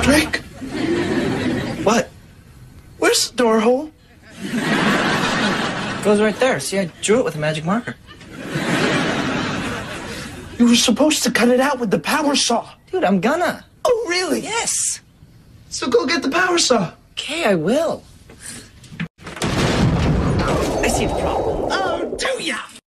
Drake? What? Where's the door hole? Goes right there. See, I drew it with a magic marker. You were supposed to cut it out with the power saw. Dude, I'm gonna. Oh, really? Yes. So go get the power saw. Okay, I will. I see the problem. Oh, do ya?